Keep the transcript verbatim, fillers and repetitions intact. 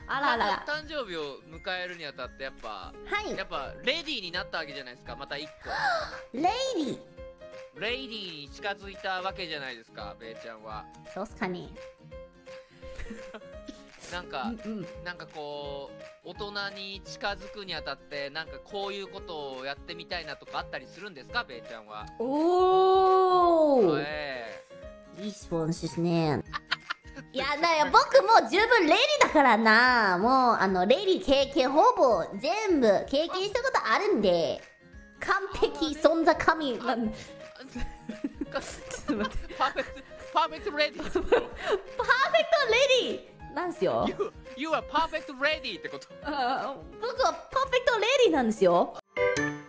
あらあら。 誕生日を迎えるにあたってやっぱ、 はい。 やっぱレディーになったわけじゃないですか。また一個レイディー。 レイディーに近づいたわけじゃないですか、ベイちゃんは。 そうっすかね。 なんか、 うんうん、 なんかこう大人に近づくにあたってなんかこういうことをやってみたいなとかあったりするんですか、ベイちゃんは。 おー、 えいい質問ですね。いや、だから僕も十分レディーだからな。もう、あの、レディー経験ほぼ全部経験したことあるんで、完璧存在神なん。 ー、パーフェクトパーフェクトレディーってこと？ パーフェクトレディーなんですよ。 You, you are perfect ready ってこと？ あ、僕はパーフェクトレディーなんですよ。